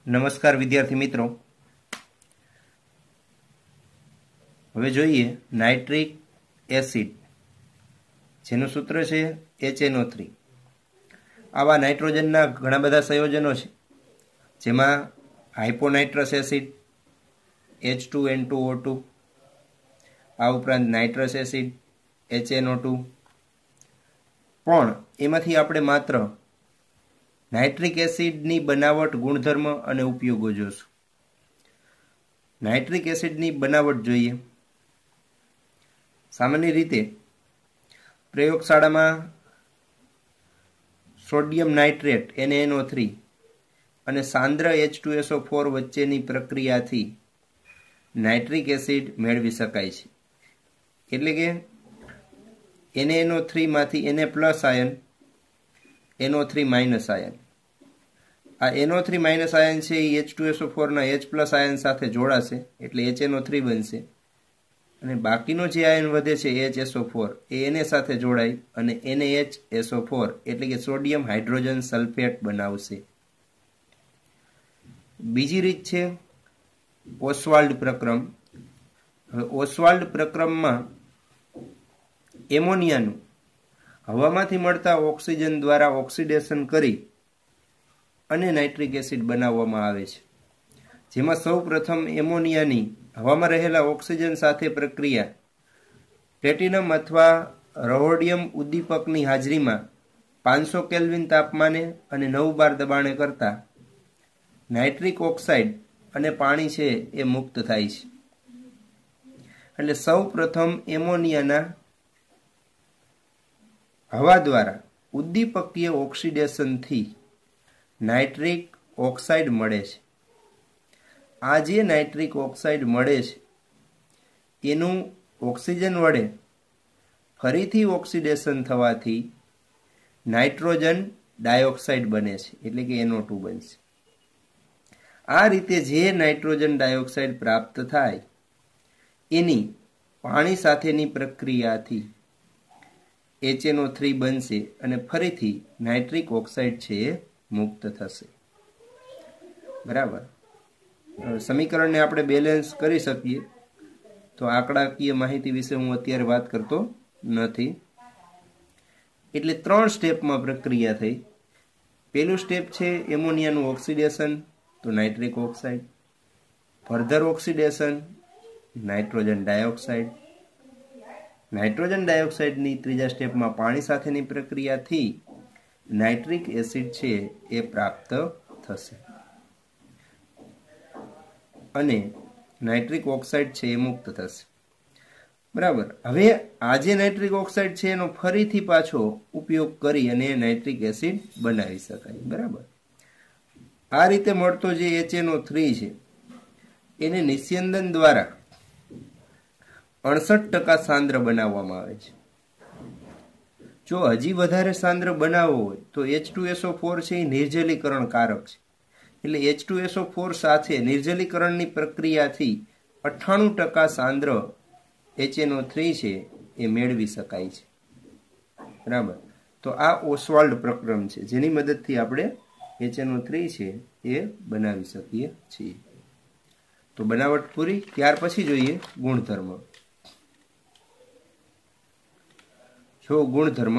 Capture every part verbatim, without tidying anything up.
નમસ્કાર વિદ્યાર્થી મિત્રો, હવે જોઈએ નાઇટ્રિક એસિડ જેનું સૂત્ર છે એચ એન ઓ થ્રી। આવા નાઇટ્રોજનના ઘણા બધા સંયોજનો છે, જેમાં hyponitrous acid H two N two O two, આ ઉપરાંત nitrous acid H N O two, પણ એમાંથી આપણે માત્ર નાઇટ્રિક એસિડની બનાવટ, ગુણધર્મ અને ઉપયોગો જોશું। નાઇટ્રિક એસિડની બનાવટ જોઈએ। સામાન્ય રીતે પ્રયોગશાળામાં sodium nitrate N A N O three અને સાંદ્ર H two S O four વચ્ચેની પ્રક્રિયાથી નાઇટ્રિક એસિડ મેળવી શકાય છે। એટલે કે N A N O three માંથી Na plus ion N O three minus ion, આ N O three minus ion છે એ H two S O four ના H પ્લસ આયન સાથે જોડાશે એટલે એચ એન ઓ થ્રી બનશે, અને બાકીનો જે આયન વધે છે એચ એસ ઓ ફોર એ Na સાથે જોડાય અને N A H S O four એટલે કે સોડિયમ હાઇડ્રોજન સલ્ફેટ બનાવશે। બીજી રીત છે ઓસ્વાલ્ડ પ્રક્રમ। હવે ઓસ્વાલ્ડ પ્રક્રમમાં એમોનિયાનું હવામાંથી મળતા ઓક્સિજન દ્વારા ઓક્સિડેશન કરી અને નાઇટ્રિક એસિડ બનાવવામાં આવે છે, જેમાં સૌ પ્રથમ એમોનિયાની હવામાં રહેલા ઓક્સિજન સાથે પ્રક્રિયા પ્લેટિનમ અથવા રહોડિયમ ઉદ્દીપકની હાજરીમાં પાંચસો કેલ્વિન તાપમાને અને નવ બાર દબાણે કરતા નાઇટ્રિક ઓક્સાઇડ અને પાણી છે એ મુક્ત થાય છે। એટલે સૌ પ્રથમ એમોનિયાના હવા દ્વારા ઉદ્દીપકીય ઓક્સિડેશનથી નાઇટ્રિક ઓક્સાઇડ મળે છે। આ જે નાઇટ્રિક ઓક્સાઇડ મળે છે એનું ઓક્સિજન વડે ફરીથી ઓક્સિડેશન થવાથી નાઇટ્રોજન ડાયોક્સાઇડ બને છે, એટલે કે એન ઓ ટુ બનશે। આ રીતે જે નાઇટ્રોજન ડાયોક્સાઇડ પ્રાપ્ત થાય એની પાણી સાથેની પ્રક્રિયાથી એચ એન ઓ થ્રી બનશે અને ફરીથી નાઇટ્રિક ઓક્સાઇડ છે એ મુક્ત થશે। બરાબર, સમીકરણને આપણે બેલેન્સ કરી શકીએ તો આંકડાકીય માહિતી વિશે હું અત્યારે વાત કરતો નથી। એટલે ત્રણ સ્ટેપમાં પ્રક્રિયા થઈ। પહેલું સ્ટેપ છે એમોનિયાનું ઓક્સિડેશન, તો nitric oxide, further oxidation nitrogen dioxide, nitrogen ડાયોક્સાઇડની ત્રીજા સ્ટેપમાં પાણી સાથેની પ્રક્રિયાથી નાઇટ્રિક એસિડ છે એ પ્રાપ્ત થશે અને નાઇટ્રિક ઓક્સાઇડ છે એ મુક્ત થશે। બરાબર, હવે આ જે નાઇટ્રિક ઓક્સાઇડ છે એનો ફરીથી પાછો ઉપયોગ કરી અને નાઇટ્રિક એસિડ બનાવી શકાય। બરાબર, આ રીતે મળતો જે એચ એન ઓ થ્રી છે એને નિસ્યંદન દ્વારા અડસઠ ટકા સાંદ્ર બનાવવામાં આવે છે। જો હજી વધારે સાંદ્ર બનાવવો હોય તો H two S O four છે એ નિર્જલીકરણ કારક છે, એટલે H two S O four સાથે નિર્જલીકરણની પ્રક્રિયાથી અઠ્ઠાણું ટકા સાંદ્ર એચ એન ઓ થ્રી છે એ મેળવી શકાય છે। બરાબર, તો આ ઓસ્વાલ્ડ પ્રક્રમ છે જેની મદદથી આપણે એચ એન ઓ થ્રી છે એ બનાવી શકીએ છીએ। તો બનાવટ પૂરી, ત્યાર પછી જોઈએ ગુણધર્મ। જો ગુણધર્મ,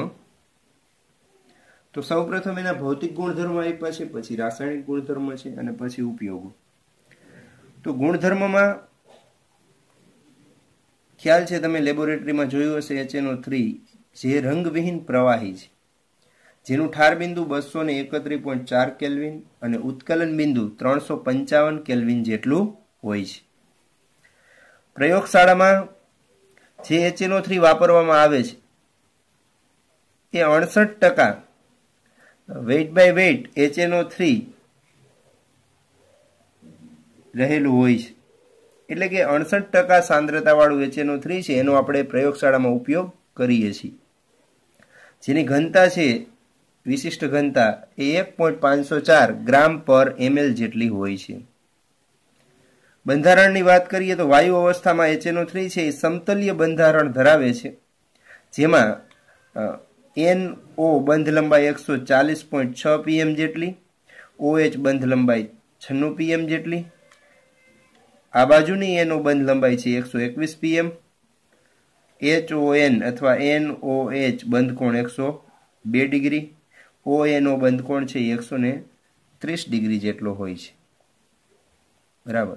તો સૌ પ્રથમ એના ભૌતિક ગુણધર્મ આપ્યા છે, પછી રાસાયણિક ગુણધર્મ છે અને પછી ઉપયોગો। તો ગુણધર્મમાં ખ્યાલ છે, તમે લેબોરેટરીમાં જોયું હશે, એચ એન ઓ થ્રી જે રંગવિહીન પ્રવાહી છે, જેનું ઠાર બિંદુ બસો ને એકત્રીસ પોઈન્ટ ચાર કેલ્વિન અને ઉત્કલન બિંદુ ત્રણસો પંચાવન કેલ્વિન જેટલું હોય છે। પ્રયોગશાળામાં જે એચ એન ઓ થ્રી વાપરવામાં આવે છે એ અડસઠ ટકા weight by weight H N O three રહેલું હોય છે, એટલે કે અડસઠ ટકા સાંદ્રતા વાળું એચ એન ઓ થ્રી છે એનો આપણે પ્રયોગશાળામાં ઉપયોગ કરીએ છીએ, જેની ઘનતા છે વિશિષ્ટ ઘનતા એ એક પોઈન્ટ પાંચસો ચાર ગ્રામ પર એમએલ જેટલી હોય છે। બંધારણની વાત કરીએ તો વાયુ અવસ્થામાં એચ એન ઓ થ્રી છે એ સમતલીય બંધારણ ધરાવે છે, જેમાં એન ઓ બંધ લંબાઈ એકસો ચાલીસ પોઈન્ટ છ પીએમ જેટલી, OH બંધ લંબાઈ છન્નું પીએમ જેટલી। આ બાજુની એનો બંધ લંબાઈ છે એકસો એકવીસ પીએમ। એચ ઓ એન અથવા એન ઓ એચ બંધ કોણ એકસો બે ડિગ્રી। ઓ એન ઓ બંધ કોણ છે એકસો ને ત્રીસ ડિગ્રી જેટલો હોય છે, બરાબર।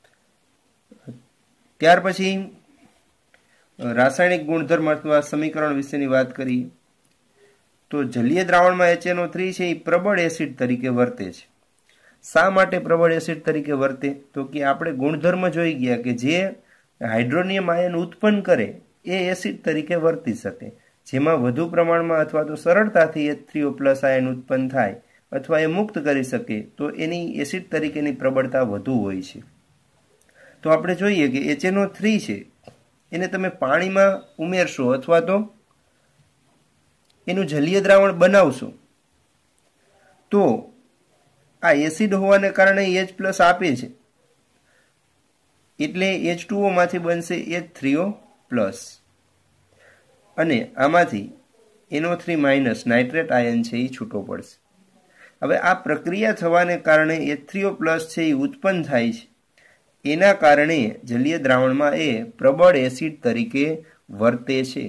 ત્યાર પછી રાસાયણિક ગુણધર્મ અથવા સમીકરણ વિશેની વાત કરીએ તો જલીય દ્રાવણમાં એચ એન ઓ થ્રી છે એ પ્રબળ એસિડ તરીકે વર્તે છે। શા માટે પ્રબળ એસિડ તરીકે વર્તે? તો કે આપણે ગુણધર્મ જોઈ ગયા કે જે હાઇડ્રોનિયમ આયન ઉત્પન્ન કરે એ એસિડ તરીકે વર્તી શકે, જેમાં વધુ પ્રમાણમાં અથવા તો સરળતાથી H three O plus ion ઉત્પન્ન થાય અથવા એ મુક્ત કરી શકે તો એની એસિડ તરીકેની પ્રબળતા વધુ હોય છે। તો આપણે જોઈએ કે એચ એન ઓ થ્રી છે એને તમે પાણીમાં ઉમેરશો અથવા તો એનું જલીય દ્રાવણ બનાવશો તો આ એસિડ હોવાને કારણે એચ પ્લસ આપે છે, એટલે એચ ટુ ઓ માંથી બનશે એચ થ્રી ઓ પ્લસ અને આમાંથી N O three minus nitrate ion છે એ છૂટો પડશે। હવે આ પ્રક્રિયા થવાને કારણે એચ થ્રી ઓ પ્લસ છે એ ઉત્પન્ન થાય છે, એના કારણે જલીય દ્રાવણમાં એ પ્રબળ એસિડ તરીકે વર્તે છે।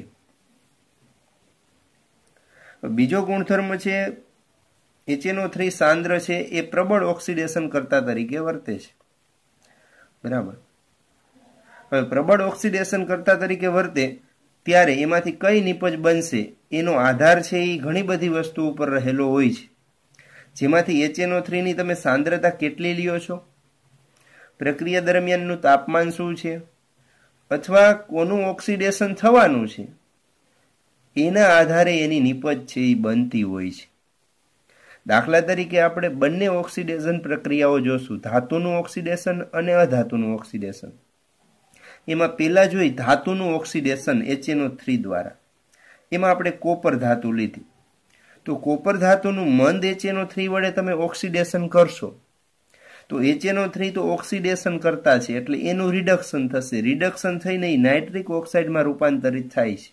બીજો ગુણધર્મ છે એચ એન ઓ થ્રી સાંદ્ર છે એ પ્રબળ ઓક્સિડેશન કરતા તરીકે વર્તે છે, બરાબર। હવે પ્રબળ ઓક્સિડેશન કરતા તરીકે વર્તે ત્યારે એમાંથી કઈ નિપજ બનશે એનો આધાર છે એ ઘણી બધી વસ્તુ ઉપર રહેલો હોય છે, જેમાંથી એચ એન ઓ થ્રી ની તમે સાંદ્રતા કેટલી લ્યો છો, પ્રક્રિયા દરમિયાનનું તાપમાન શું છે, અથવા કોનું ઓક્સિડેશન થવાનું છે એના આધારે એની નિપજ છે એ બનતી હોય છે। દાખલા તરીકે આપણે બંને ઓક્સિડેશન પ્રક્રિયાઓ જોશું, ધાતુનું ઓક્સિડેશન અને અધાતુનું ઓક્સિડેશન। એમાં પહેલા જોઈ ધાતુનું oxidation H N O three દ્વારા, એમાં આપણે કોપર ધાતુ લીધી તો કોપર ધાતુનું મંદ એચ એન ઓ થ્રી વડે તમે ઓક્સિડેશન કરશો તો એચ એન ઓ થ્રી તો ઓક્સિડેશન કરતા છે એટલે એનું રિડક્શન થશે, રિડક્શન થઈને નાઇટ્રિક ઓક્સાઇડમાં રૂપાંતરિત થાય છે।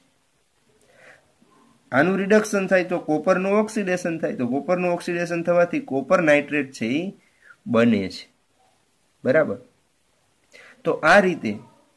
આનું રિડક્શન થાય તો કોપરનું ઓક્સિડેશન થાય, તો કોપરનું ઓક્સિડેશન થવાથી કોપર નાઇટ્રેટ છે એ બને છે, બરાબર। તો આ રીતે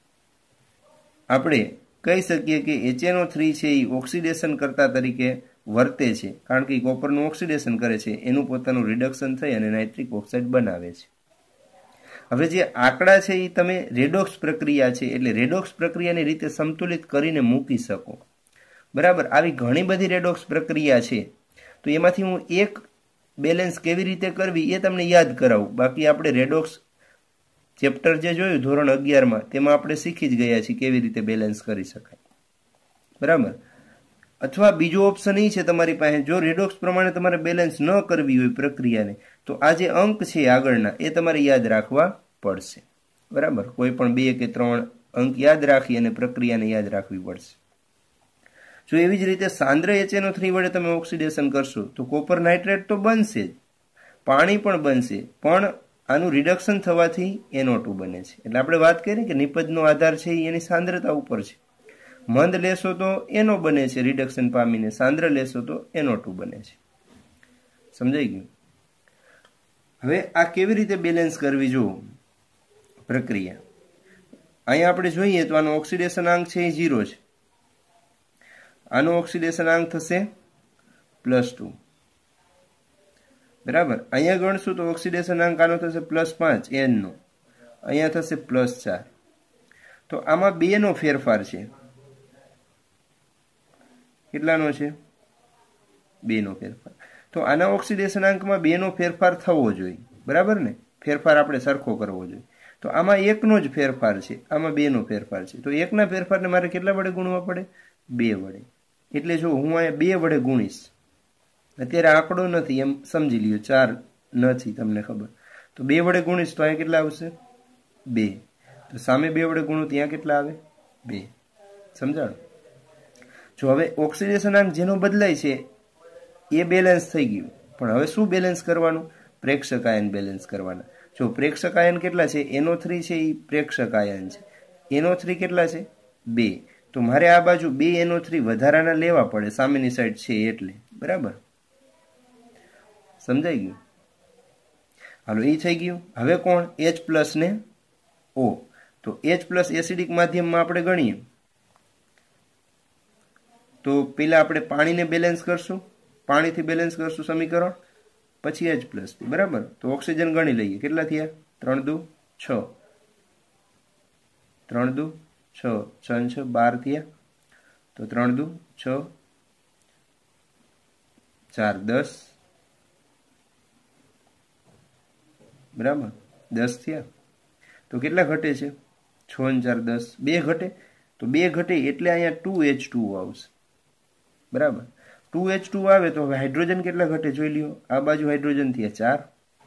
આપણે કહી શકીએ કે એચ એન ઓ થ્રી છે એ ઓક્સિડેશન કરતા તરીકે વર્તે છે, કારણ કે કોપરનું ઓક્સિડેશન કરે છે, એનું પોતાનું રિડક્શન થઈ અને નાઇટ્રિક ઓક્સાઇડ બનાવે છે। હવે જે આંકડા છે એ તમે રેડોક્સ પ્રક્રિયા છે એટલે રેડોક્સ પ્રક્રિયાની રીતે સંતુલિત કરીને મૂકી શકો, બરાબર। આવી ઘણી બધી રેડોક્સ પ્રક્રિયા છે તો એમાંથી હું એક બેલેન્સ કેવી રીતે કરવી એ તમને યાદ કરાવું, બાકી આપણે રેડોક્સ ચેપ્ટર જે જોયું ધોરણ અગિયારમાં તેમાં આપણે શીખી જ ગયા છીએ કેવી રીતે બેલેન્સ કરી શકાય, બરાબર। અથવા બીજો ઓપ્શન એ છે તમારી પાસે, જો રેડોક્સ પ્રમાણે તમારે બેલેન્સ ન કરવી હોય પ્રક્રિયાને તો આ જે અંક છે આગળના એ તમારે યાદ રાખવા પડશે, બરાબર। કોઈ પણ બે કે ત્રણ અંક યાદ રાખી અને પ્રક્રિયાને યાદ રાખવી પડશે। જો એવી જ રીતે સાંદ્ર એચ એન ઓ થ્રી વડે તમે ઓક્સિડેશન કરશો તો કોપર નાઇટ્રેટ તો બનશે જ, પાણી પણ બનશે, પણ આનું રિડક્શન થવાથી એન ઓ ટુ બને છે। એટલે આપણે વાત કરીએ કે નિપજનો આધાર છે એની સાંદ્રતા ઉપર છે, મંદ લેશો તો એનો બને છે રિડક્શન પામીને, સાંદ્ર લેશો તો એન ઓ ટુ બને છે, સમજાઈ ગયું। હવે આ કેવી રીતે બેલેન્સ કરવી જુઓ પ્રક્રિયા, અહીંયા આપણે જોઈએ તો આનો ઓક્સિડેશન આંક છે એ ઝીરો છે, આનો ઓક્સિડેશન આંક થશે પ્લસ ટુ, બરાબર। અહીંયા ગણશું તો ઓક્સિડેશન આંક આનો થશે પ્લસ પાંચ એન નો, અહીંયા થશે પ્લસ ચાર, તો આમાં બે નો ફેરફાર છે, કેટલાનો છે બે નો ફેરફાર, તો આના ઓક્સિડેશન આંકમાં બે નો ફેરફાર થવો જોઈએ, બરાબર ને, ફેરફાર આપણે સરખો કરવો જોઈએ, તો આમાં એકનો જ ફેરફાર છે, આમાં બે નો ફેરફાર છે, તો એકના ફેરફારને મારે કેટલા વડે ગુણવા પડે, બે વડે, એટલે જો હું અહીંયા બે વડે ગુણીશ, અત્યારે આંકડો નથી એમ સમજી લ્યો, ચાર નથી તમને ખબર, તો બે વડે ગુણીશ તો અહીંયા કેટલા આવશે બે, તો સામે બે વડે ગુણો ત્યાં કેટલા આવે બે, સમજાણો। જો હવે ઓક્સિડેશન આંક જેનો બદલાય છે એ બેલેન્સ થઈ ગયું, પણ હવે શું બેલેન્સ કરવાનું, પ્રેક્ષક આયન બેલેન્સ કરવાના। જો પ્રેક્ષક આયન કેટલા છે, એન ઓ થ્રી છે એ પ્રેક્ષક આયન છે, એન ઓ થ્રી કેટલા છે બે, તો મારે આ બાજુ બે એન ઓ થ્રી વધારાના લેવા પડે, સામેની સાઈડ છે એટલે, બરાબર, સમજાઈ ગયું। હાલો એ થઈ ગયું। હવે કોણ H પ્લસ ને O, તો H પ્લસ એસિડિક માધ્યમમાં આપણે ગણીએ તો પેલા આપણે પાણીને બેલેન્સ કરશું, પાણીથી બેલેન્સ કરશું સમીકરણ, પછી H પ્લસ થી, બરાબર। તો ઓક્સિજન ગણી લઈએ, કેટલા થયા? ત્રણ દુ છ, ત્રણ દુ છ, છ છ બાર થયા, તો ત્રણ દુ છ, ચાર દસ, બરાબર દસ થયા, તો કેટલા ઘટે છે? છ ને ચાર દસ, બે ઘટે, તો બે ઘટે એટલે અહીંયા ટુ એચ ટુ આવશે, બરાબર। ટુ એચ ટુ આવે તો હવે હાઇડ્રોજન કેટલા ઘટે જોઈ લ્યો। આ બાજુ હાઇડ્રોજન થયા ચાર,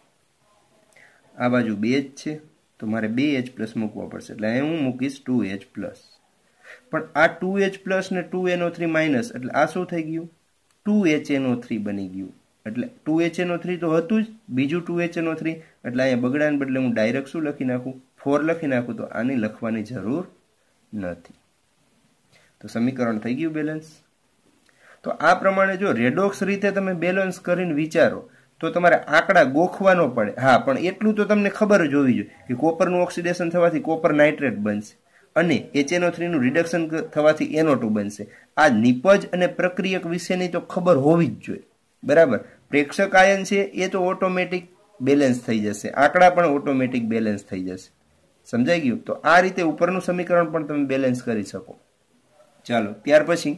આ બાજુ બે જ છે, તો મારે બે એચ પ્લસ મૂકવા પડશે, એટલે અહીં હું મૂકીશ ટુ એચ પ્લસ। પણ આ ટુ એચ પ્લસ ને two N O three minus, એટલે આ શું થઈ ગયું? Two H N O three બની ગયું। એટલે two H N O three તો હતું જ, બીજું two H N O three, એટલે અહીંયા બગડાને બદલે હું ડાયરેક્ટ શું લખી નાખું? ફોર લખી નાખું, તો આની લખવાની જરૂર નથી। તો સમીકરણ થઈ ગયું બેલેન્સ। તો આ પ્રમાણે જો રેડોક્સ રીતે તમે બેલેન્સ કરીને વિચારો તો તમારે આંકડા ગોખવાનો પડે। હા, પણ એટલું તો તમને ખબર જ હોવી જોઈએ કે કોપરનું ઓક્સિડેશન થવાથી કોપર નાઇટ્રેટ બનશે અને એચ એન ઓ થ્રી નું રિડક્શન થવાથી એન ઓ ટુ બનશે। આ નિપજ અને પ્રક્રિયક વિશેની તો ખબર હોવી જ જોઈએ, બરાબર। પ્રેક્ષક આયન છે એ તો ઓટોમેટિક બેલેન્સ થઈ જશે, આંકડા પણ ઓટોમેટિક બેલેન્સ થઈ જશે, સમજાઈ ગયું? તો આ રીતે ઉપરનું સમીકરણ પણ તમે બેલેન્સ કરી શકો। ચાલો ત્યાર પછી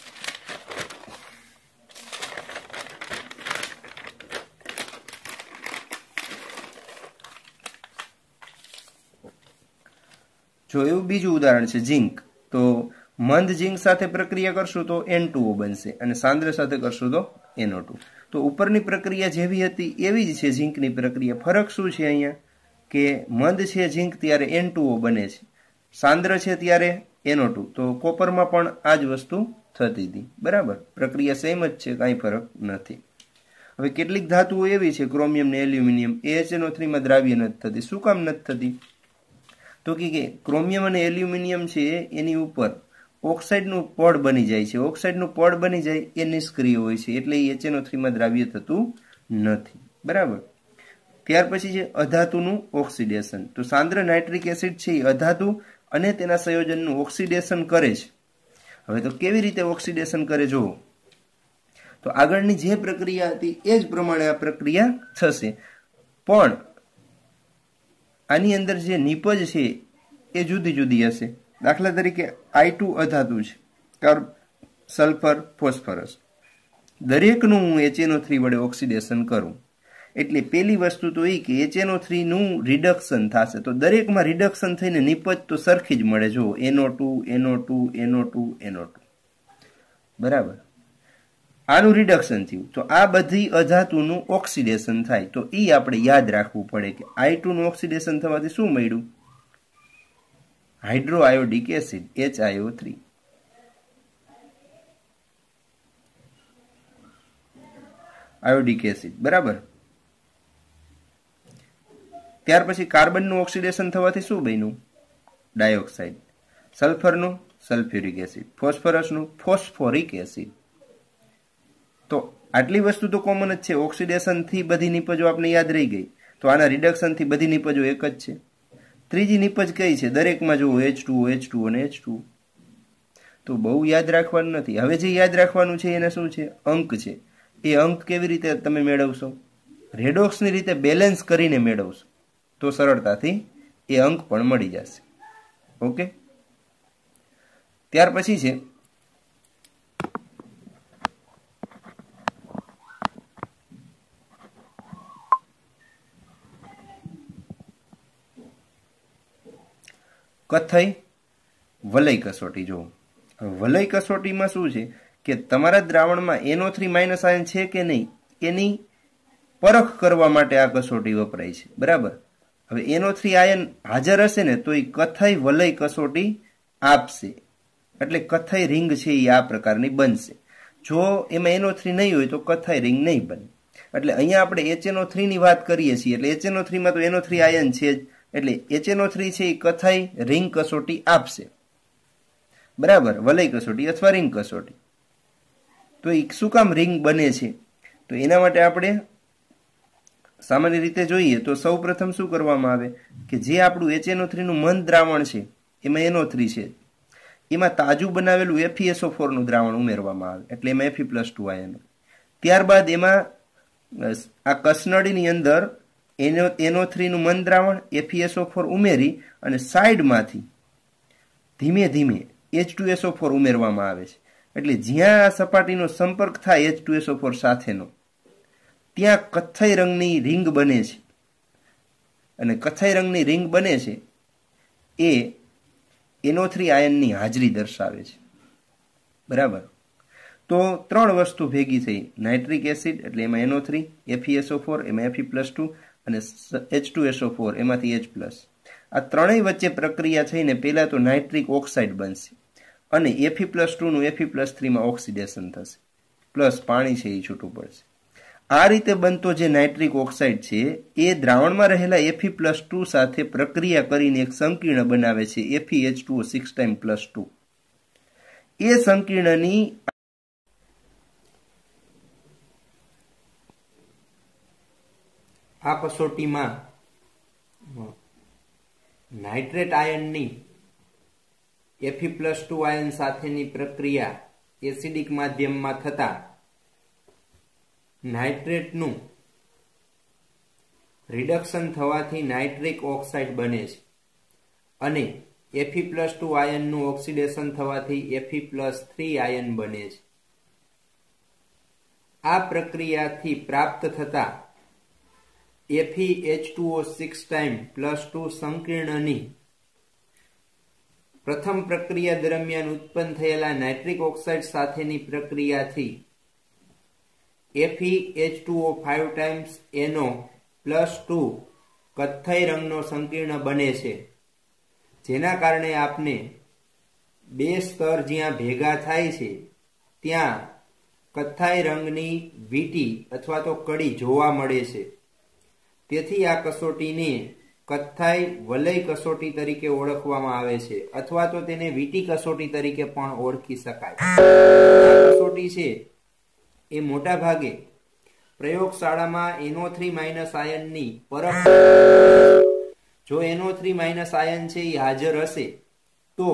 જો એવું બીજું ઉદાહરણ છે ઝિંક। તો મંદ ઝિંક સાથે પ્રક્રિયા કરશું તો એન ટુ ઓ બનશે અને સાંદ્ર સાથે કરશું તો એન ઓ ટુ। તો ઉપરની પ્રક્રિયા જેવી હતી એવી જ છે ઝિંકની પ્રક્રિયા। ફરક શું છે અહીંયા કે મંદ છે ઝિંક ત્યારે એન ટુ ઓ બને છે, સાંદ્ર છે ત્યારે એન ઓ ટુ। તો કોપરમાં પણ આ જ વસ્તુ થતી હતી, બરાબર। પ્રક્રિયા સેમ જ છે, કાંઈ ફરક નથી। હવે કેટલીક ધાતુઓ એવી છે ક્રોમિયમ ને એલ્યુમિનિયમ, એ એચ એન ઓ થ્રી માં દ્રાવ્ય નથી થતી। શું કામ નથી થતી? તો કે ક્રોમિયમ અને એલ્યુમિનિયમ છે એની ઉપર ઓક્સાઇડનું પડ બની જાય છે, ઓક્સાઇડનું પડ બની જાય એ નિષ્ક્રિય હોય છે, એટલે એ એચ એન ઓ થ્રી માં દ્રાવ્ય થતું નથી, બરાબર। ત્યાર પછી છે અધાતુનું ઓક્સિડેશન। તો સાંદ્ર નાઇટ્રિક એસિડ છે એ અધાતુ અને તેના સંયોજનનું ઓક્સિડેશન કરે છે। હવે તો કેવી રીતે ઓક્સિડેશન કરે જુઓ, તો આગળની જે પ્રક્રિયા હતી એ જ પ્રમાણે આ પ્રક્રિયા થશે, પણ આની અંદર જે નિપજ છે એ જુદી જુદી હશે। દાખલા તરીકે આઈ ટુ અધાતુ છે, કાર્બ, સલ્ફર, ફોસ્ફરસ, દરેકનું હું એચ એન ઓ થ્રી વડે ઓક્સિડેશન કરું એટલે પેલી વસ્તુ તો એ કે એચ એન ઓ થ્રી નું રિડક્શન થશે, તો દરેકમાં રિડક્શન થઈને નિપજ તો સરખી જ મળે, જો N O two, N O two, N O two, N O two, બરાબર। આનું રિડક્શન થયું તો આ બધી અધાતુનું ઓક્સિડેશન થાય, તો એ આપણે યાદ રાખવું પડે કે આઈ ટુ નું ઓક્સિડેશન થવાથી શું મળ્યું? Hydro iodic acid H I O three, iodic acid, બરાબર। ત્યાર પછી કાર્બનનું ઓક્સિડેશન થવાથી શું બન્યું? ડાયોક્સાઇડ, સલ્ફરનું સલ્ફ્યુરિક એસિડ, ફોસ્ફરસનું ફોસ્ફોરિક એસિડ। તો આટલી વસ્તુ તો કોમન જ છે, ઓક્સિડેશન થી બધી નિપજો આપણે યાદ રહી ગઈ, તો આના રિડક્શન થી બધી નિપજો એક જ છે। ત્રીજી નિપજ કઈ છે? દરેકમાં જુઓ H two O, H two O અને એચ ટુ ઓ, તો બહુ યાદ રાખવાનું નથી। હવે જે યાદ રાખવાનું છે એને શું છે? અંક છે। એ અંક કેવી રીતે તમે મેળવશો? રેડોક્સની રીતે બેલેન્સ કરીને મેળવશો તો સરળતાથી એ અંક પણ મળી જશે, ઓકે। ત્યાર પછી છે કથ્થઈ વલય કસોટી। જો વલય કસોટીમાં શું છે કે તમારા દ્રાવણમાં N O three minus ion છે કે નહીં એની પરખ કરવા માટે આ કસોટી વપરાય છે, બરાબર। હવે એન ઓ થ્રી આયન હાજર હશે ને તો એ કથ્થઈ વલય કસોટી આપશે, એટલે કથ્થઈ રિંગ છે એ આ પ્રકારની બનશે। જો એમાં એન ઓ થ્રી નહીં હોય તો કથ્થઈ રિંગ નહીં બને। એટલે અહીંયા આપણે એચ એન ઓ થ્રી ની વાત કરીએ છીએ, એટલે એચ એન ઓ થ્રી માં તો એન ઓ થ્રી આયન છે જ, એટલે એચ એન ઓ થ્રી છે એ કથ્થઈ રિંગ કસોટી આપશે, બરાબર। વલય કસોટી અથવા રિંગ કસોટી। તો એ શું કામ રિંગ બને છે? તો એના માટે આપણે સામાન્ય રીતે જોઈએ તો સૌ પ્રથમ શું કરવામાં આવે કે જે આપણું એચ એન ઓ થ્રી નું મંદ દ્રાવણ છે એમાં એન ઓ થ્રી છે, એમાં તાજું બનાવેલું F E S O four નું દ્રાવણ ઉમેરવામાં આવે એટલે એમાં F E plus two ion. ત્યારબાદ એમાં આ કસનળીની અંદર એન ઓ થ્રી નું મંદ દ્રાવણ F E S O four ઉમેરી અને સાઈડમાંથી ધીમે ધીમે H two S O four ઉમેરવામાં આવે છે. એટલે જ્યાં આ સપાટીનો સંપર્ક થાય H two S O four સાથેનો ત્યાં કથ્થઈ રંગની રિંગ બને છે, અને કથ્થઈ રંગની રિંગ બને છે એ એન ઓ થ્રી આયનની હાજરી દર્શાવે છે. બરાબર. તો ત્રણ વસ્તુ ભેગી થઈ, નાઇટ્રિક એસિડ એટલે એમાં N O three, F E S O four એમાં એફ ઈ પ્લસ ટુ અને H two S O four એમાંથી H પ્લસ. આ ત્રણેય વચ્ચે પ્રક્રિયા થઈને પહેલા તો નાઇટ્રિક ઓક્સાઇડ બનશે અને એફ ઈ પ્લસ ટુ નું એફ ઈ પ્લસ થ્રી માં ઓક્સિડેશન થશે, પ્લસ પાણી છે એ છૂટું પડશે. આ રીતે બનતો જે નાઇટ્રિક ઓક્સાઇડ છે એ દ્રાવણમાં રહેલા એફ ઈ પ્લસ ટુ સાથે પ્રક્રિયા કરીને એક સંકીર્ણ બનાવે છે F E H two O six time plus two. એ સંકીર્ણની આ કસોટીમાં નાઇટ્રેટ આયનની F E plus two ion સાથેની પ્રક્રિયા એસિડિક માધ્યમમાં થતા નાઇટ્રેટનું રિડક્શન થવાથી નાઇટ્રિક ઓક્સાઇડ બને છે અને એફ ઈ પ્લસ ટુ આયનનું ઓક્સિડેશન થવાથી F E plus three ion બને છે. આ પ્રક્રિયાથી પ્રાપ્ત થતા F E H two O six time plus two સંકીર્ણની પ્રથમ પ્રક્રિયા દરમિયાન ઉત્પન્ન થયેલા નાઇટ્રિક ઓક્સાઇડ સાથેની પ્રક્રિયાથી F E H two O five times N O plus two કથ્થઈ રંગનો સંકીર્ણ બને છે, જેના કારણે આપને બે સ્તર જ્યાં ભેગા થાય છે ત્યાં કથ્થાઈ રંગની વીંટી અથવા તો કડી જોવા મળે છે. તેથી આ કસોટીને કથ્થાઈ વલય કસોટી તરીકે ઓળખવામાં આવે છે અથવા તો તેને વીંટી કસોટી તરીકે પણ ઓળખી શકાય. આ કસોટી છે એ મોટા ભાગે પ્રયોગશાળામાં એન ઓ થ્રી માઇનસ આયનની પરખ, જો N O three minus ion છે એ હાજર હશે તો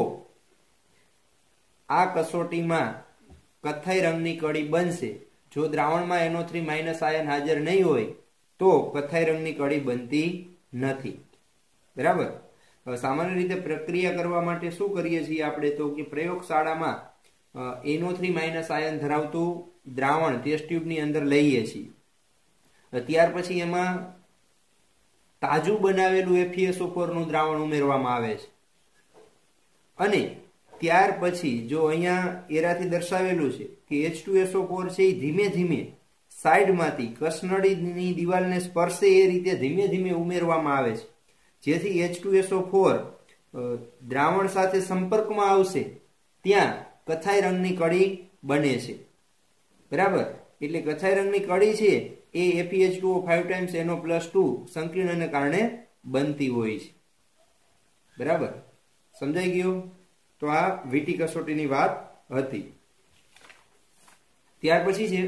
આ કસોટીમાં કથ્થઈ રંગની કડી બનશે. જો દ્રાવણમાં N O three minus ion હાજર નહીં હોય તો કથ્થઈ રંગની કડી બનતી નથી. બરાબર. સામાન્ય રીતે પ્રક્રિયા કરવા માટે શું કરીએ છીએ આપણે તો કે પ્રયોગશાળામાં N O three minus ion ધરાવતું દ્રાવણ ટેસ્ટ ટ્યુબની અંદર લઈએ છીએ. ત્યાર પછી એમાં તાજું બનાવેલું F E S O four નું દ્રાવણ ઉમેરવામાં આવે છે અને ત્યાર પછી જો અહીંયા એરાથી દર્શાવેલું છે કે H two S O four છે એ ધીમે ધીમે સાઈડમાંથી કસનળીની દિવાલને સ્પર્શે એ રીતે ધીમે ધીમે ઉમેરવામાં આવે છે, જેથી H two S O four દ્રાવણ સાથે સંપર્કમાં આવશે ત્યાં કથ્થાઈ રંગની કડી બને છે. બરાબર. એટલે કથ્થાઈ રંગની કડી છે એ F E H two O five times N O plus two સંકીર્ણને કારણે બનતી હોય છે. બરાબર. સમજાઈ ગયું? તો આ વીંટી કસોટીની વાત હતી. ત્યાર પછી છે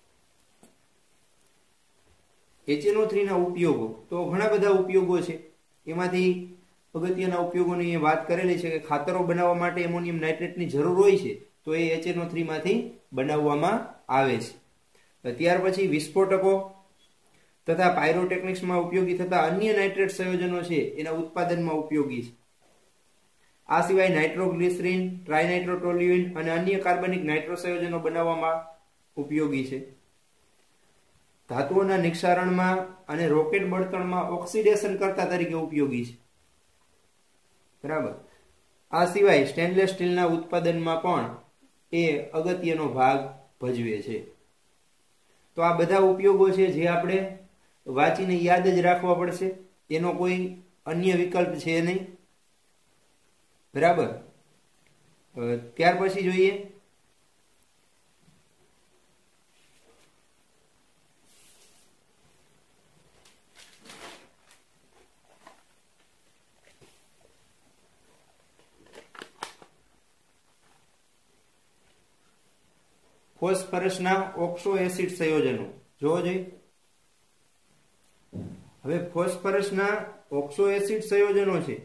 એચ એન ઓ થ્રી ના ઉપયોગો. તો ઘણા બધા ઉપયોગો છે, એમાંથી અગત્યના ઉપયોગોની વાત કરેલી છે કે ખાતરો બનાવવા માટે એમોનિયમ નાઇટ્રેટની જરૂર હોય છે તો એ એચ એન ઓ થ્રી માંથી બનાવવામાં આવે છે. ત્યાર પછી વિસ્ફોટકો તથા પાયરોટેકનિક્સમાં ઉપયોગી થતા અન્ય નાઇટ્રેટ સંયોજનો છે એના ઉત્પાદનમાં ઉપયોગી છે. આ સિવાય નાઇટ્રોગ્લિસરીન, ટ્રાઇનાઇટ્રોટોલ્યુઇન અને અન્ય કાર્બનિક નાઇટ્રો સંયોજનો બનાવવામાં ઉપયોગી છે. ધાતુઓના નિક્ષારણમાં અને રોકેટ બળતણમાં ઓક્સિડેશન કરતા તરીકે ઉપયોગી છે. બરાબર. આ સિવાય સ્ટેનલેસ સ્ટીલના ઉત્પાદનમાં પણ એ અગત્યનો ભાગ ભજવે છે. તો આ બધા ઉપયોગો છે જે આપણે વાંચીને યાદ જ રાખવા પડશે, એનો કોઈ અન્ય વિકલ્પ છે નહીં. બરાબર. ત્યાર પછી જોઈએ ફોસ્ફરસના ઓક્સો એસિડ સંયોજનો. જોવો જોઈએ. હવે ફોસ્ફરસના ઓક્સો એસિડ સંયોજનો છે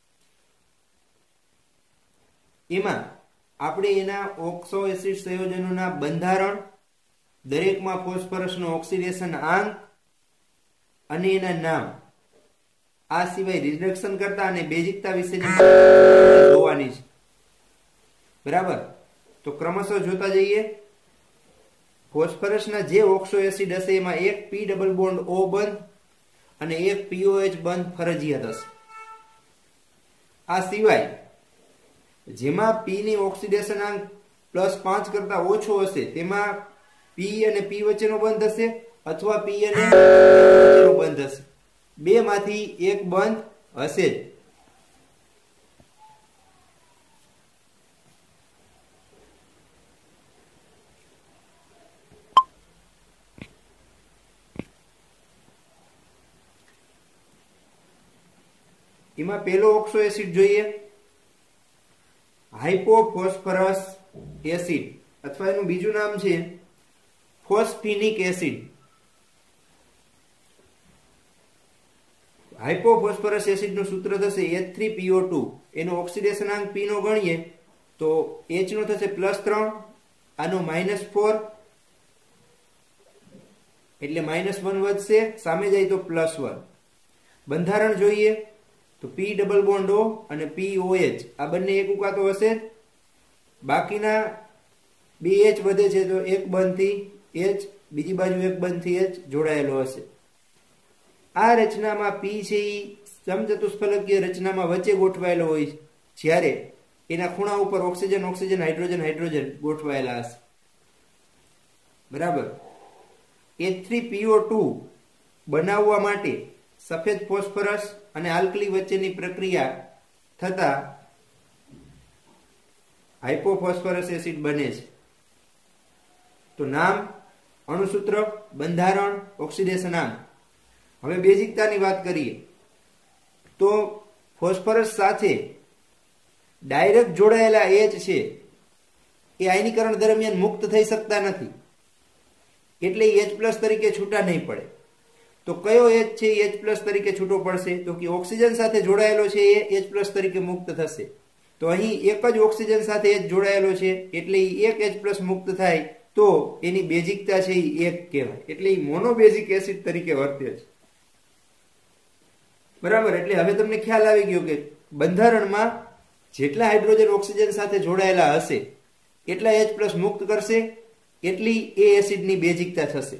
એમાં આપણે એના ઓક્સો એસિડ સંયોજનોના બંધારણ, દરેકમાં ફોસ્ફરસનો ઓક્સિડેશન આંક અને એના નામ, આ સિવાય રિડક્શન કરતા અને બેઝિકતા વિશેની જોવાની છે. બરાબર, તો ક્રમશઃ જોતા જઈએ. ફોસ્ફરસના જે ઓક્સો એસિડ હશે એમાં એક પી ડબલ બોન્ડ ઓ બંધ અને એક પીઓએચ બંધ ફરજિયાત હશે. આ સિવાય જેમાં પી ની ઓક્સિડેશન આંક પ્લસ પાંચ કરતા ઓછો હશે તેમાં પી અને પી વચ્ચેનો બંધ હશે અથવા પી અને વચ્ચેનો બંધ હશે. બે માંથી એક બંધ હશે જ. એમાં પહેલો ઓક્સો એસિડ જોઈએ, હાઇપોફોસ્ફરસ એસિડ અથવા એનું બીજું નામ છે ફોસ્ફિનિક એસિડ. હાઇપોફોસ્ફરસ એસિડ નું સૂત્ર થશે H three P O two. એનો ઓક્સિડેશન આંક P નો ગણીએ તો H નો થશે પ્લસ ત્રણ, આનો માઇનસ ફોર એટલે માઇનસ વન વધશે, સામે જાય તો પ્લસ વન. બંધારણ જોઈએ તો પી ડબલ બોન્ડ ઓ અને પીઓએચ આ બંને એક ઉકાતો હશે. બાકીના બે એચ વધે છે તો એક બંધથી એચ, બીજી બાજુ એક બંધથી એચ જોડાયેલો હશે. આ રચનામાં પી છે એ સમચતુષ્ફલકીય રચનામાં વચ્ચે ગોઠવાયેલો હોય, જ્યારે એના ખૂણા ઉપર ઓક્સિજન ઓક્સિજન હાઇડ્રોજન હાઇડ્રોજન ગોઠવાયેલા હશે. બરાબર. H three P O two બનાવવા માટે સફેદ ફોસ્ફરસ અને આલ્કલી વચ્ચેની પ્રક્રિયા થતા હાઇપોફોસ્ફરસ એસિડ બને છે. તો નામ, અણુસૂત્ર, બંધારણ, ઓક્સિડેશન આંક. હવે બેઝિકતાની વાત કરીએ તો ફોસ્ફરસ સાથે ડાયરેક્ટ જોડાયેલા H છે એ આયનીકરણ દરમિયાન મુક્ત થઈ શકતા નથી, એટલે H પ્લસ તરીકે છૂટા નહીં પડે. તો કયો H છે એ H પ્લસ તરીકે છૂટો પડશે? તો કે ઓક્સિજન સાથે જોડાયેલો છે એ H પ્લસ તરીકે મુક્ત થશે. તો અહીં એક જ ઓક્સિજન સાથે H જોડાયેલો છે એટલે એક H પ્લસ મુક્ત થાય તો એની બેઝિકતા છે એ એક કહેવાય, એટલે એ મોનોબેઝિક એસિડ તરીકે વર્તે છે. બરાબર. એટલે હવે તમને ખ્યાલ આવી ગયો કે બંધારણમાં જેટલા હાઇડ્રોજન ઓક્સિજન સાથે જોડાયેલા હશે એટલા H પ્લસ મુક્ત કરશે, એટલી એ એસિડની બેઝિકતા થશે.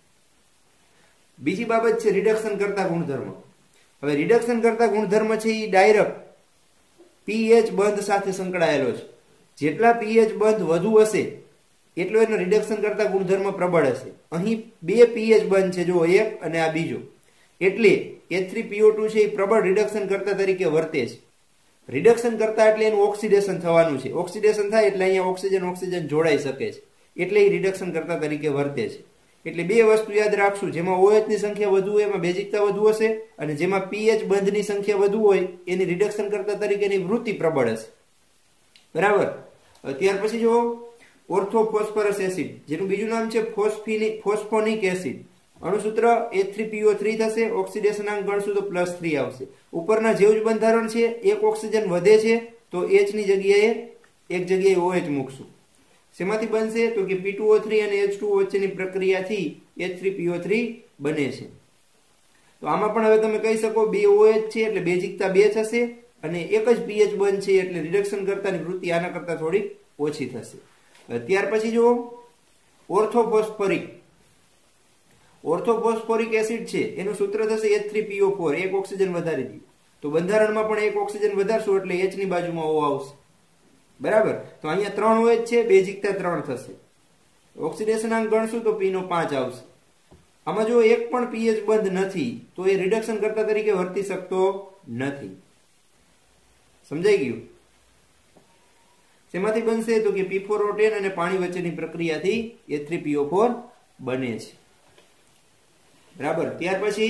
બીજી બાબત છે રિડક્શન કરતા ગુણધર્મ. હવે રિડક્શન કરતા ગુણધર્મ છે એ ડાયરેક્ટ પીએચ બંધ સાથે સંકળાયેલો છે. જેટલા પીએચ બંધ વધુ હશે એટલો એનો રિડક્શન કરતા ગુણધર્મ પ્રબળ હશે. અહીં બે પીએચ બંધ છે, જો એક અને આ બીજો, એટલે H three P O two છે એ પ્રબળ રિડક્શન કરતા તરીકે વર્તે છે. રિડક્શન કરતા એટલે એનું ઓક્સિડેશન થવાનું છે. ઓક્સિડેશન થાય એટલે અહીંયા ઓક્સિજન ઓક્સિજન જોડાઈ શકે છે, એટલે એ રિડક્શન કરતા તરીકે વર્તે છે. એટલે બે વસ્તુ યાદ રાખશું, જેમાં OH ની સંખ્યા વધુ હોય એમાં બેઝિકતા વધુ હશે, અને જેમાં પીએચ બંધની સંખ્યા વધુ હોય એની રિડક્શન કરતા તરીકેની વૃત્તિ પ્રબળ હશે. બરાબર. ત્યાર પછી જો ઓર્થોફોસ્ફરસ એસિડ, જેનું બીજું નામ છે ફોસ્ફિનિક ફોસ્ફોનિક એસિડ. અણુસૂત્ર H three P O three થશે, ઓક્સિડેશન આંક ગણશું તો પ્લસ થ્રી આવશે. ઉપરના જેવું જ બંધારણ છે, એક ઓક્સિજન વધે છે તો H ની જગ્યાએ એક જગ્યાએ OH મૂકશું. શેમાંથી બનશે? તો કે પી ટુ ઓ થ્રી અને એચ ટુ ઓ વચ્ચેની પ્રક્રિયાથી H three P O three બને છે. તો આમાં પણ હવે તમે કહી શકો બે OH છે એટલે બેઝિકતા બે થશે, અને એક જ પીએચ બંધ છે એટલે રિડક્શન કરતાની વૃત્તિ આના કરતા થોડી ઓછી થશે. ત્યાર પછી જો ઓર્થોફોસ્ફરિક ઓર્થોફોસ્ફોરિક એસિડ છે એનું સૂત્ર થશે H three P O four. એક ઓક્સિજન વધારી દીધું તો બંધારણમાં પણ એક ઓક્સિજન વધારશું એટલે H ની બાજુમાં O આવશે. બરાબર. તો અહીંયા ત્રણ OH છે, બેઝિકતા ત્રણ થશે. ઓક્સિડેશન આંક ગણશું તો P નો પાંચ આવશે. આમાં જો એક પણ પીએચ બંધ નથી તો એ રિડક્શન કરતા તરીકે વર્તી શકતો નથી. સમજાઈ ગયું? શેમાંથી બનશે? તો કે પી ફોર ઓ ટેન અને પાણી વચ્ચેની પ્રક્રિયાથી H three P O four બને છે. બરાબર. ત્યાર પછી